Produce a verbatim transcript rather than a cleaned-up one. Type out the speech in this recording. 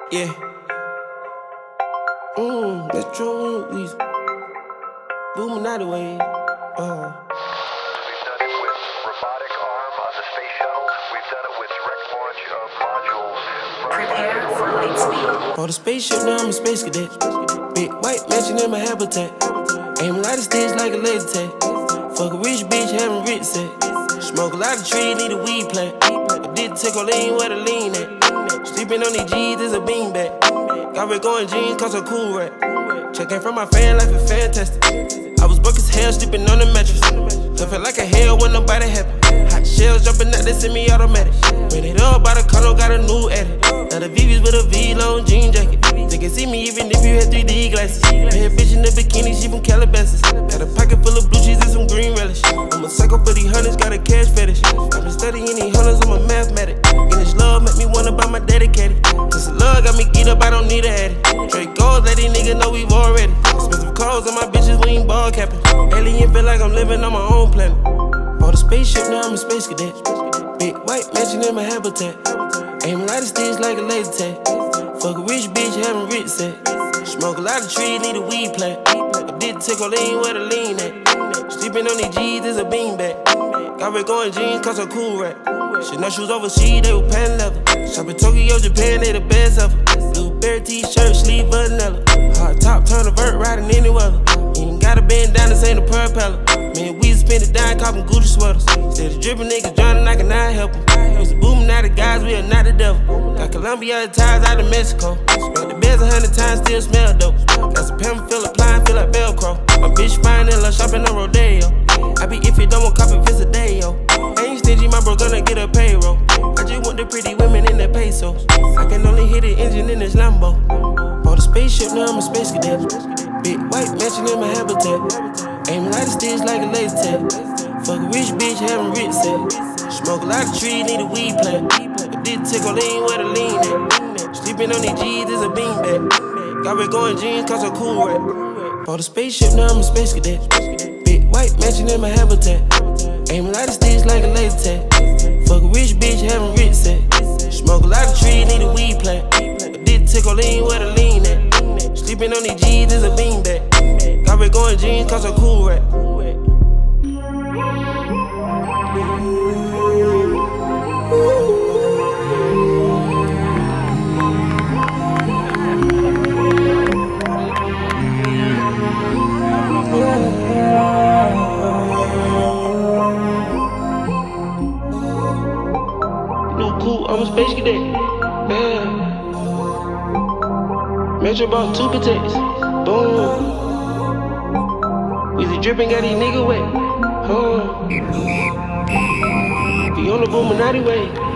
Yeah. Mmm, Metro Weezy. Illuminati wave. Uh. We've done it with robotic arm on the space shuttle. We've done it with direct launch of modules. Prepare for light speed. On the spaceship, now I'm a space cadet. Big white mansion in my habitat. Aim a lot of sticks like a laser tag. Fuck a rich bitch, having rich set. Smoke a lot of trees, need a weed plant. I did take a lean where the lean at. Sleeping on these G's, there's a beanbag. Got red going jeans, cause I'm cool rap. Checking from my fan life is fantastic. I was broke as hell, sleeping on the mattress. I felt like a hell when nobody happy. Hot shells jumping out, they semi-automatic. Ran it up by the condo, got a new edit. Now the V V's with a V-long jean jacket. They can see me even if you had three D glasses. Bad bitch in the bikini, she from Calabasas. Got a pocket full of blue cheese and some green relish. I'm a psycho for these hunters, got a cash fetish. I've been studying these hunters, I'm a mathematic. And this love make me wanna buy my dedicated. This love got me geeked up, I don't need a addict. Straight goals, let these niggas know we've already. Expensive clothes on my bitches, we ain't ball capping. Alien feel like I'm living on my own planet. Bought a spaceship, now I'm a space cadet. Big white mansion in my habitat. Aim a lot of sticks like a laser tag. Fuck a rich bitch, having rich set. Smoke a lot of trees, need a weed plant. I did take a lean where the lean at. Sleeping on these G's, there's a beanbag. Got red going jeans, cause I'm cool rap. Shit, no shoes overseas, they were pan leather. Shop in Tokyo, Japan, they the best ever. Blueberry t-shirt, sleeve vanilla. Hard top, turn a vert, riding any weather. You ain't gotta bend down, this ain't a propeller. Man, we spend it down, copping Gucci sweaters. Instead of dripping niggas drowning, I cannot help them. It's the booming, not the guys, we are not the devil. Got Colombia ties out of Mexico. Smell the beds a hundred times, still smell dope. Got some pimp, feel applying, feel like Velcro. My bitch fine and love shopping on Rodeo. I be if you don't want copy, visit day, yo. Ain't stingy, my bro gonna get a payroll. I just want the pretty women in their pesos. I can only hit the engine in this Lambo. Bought a spaceship, now I'm a space cadet. Big white mansion in my habitat. Aim a lot of sticks like a laser tag. Fuck a rich bitch, having rich set. Smoke a lot of trees, need a weed plant. I did take a lean where the lean at. Sleeping on these G's, there's a beanbag. Got red going jeans, cause I'm cool rap. Bought a spaceship, now I'm a space cadet. Big white mansion in my habitat. Aim a lot of sticks like a laser tag. Fuck a rich bitch, having rich set. Smoke a lot of trees, need a weed plant. I did take a lean where the lean at. Sleeping on these G's, there's a beanbag. Got red going jeans, cause I'm cool rap. I'm a space cadet. Yeah. Metro bought two protects. Boom. Weezy dripping, got these niggas wet. Huh. Be on the Illuminati way.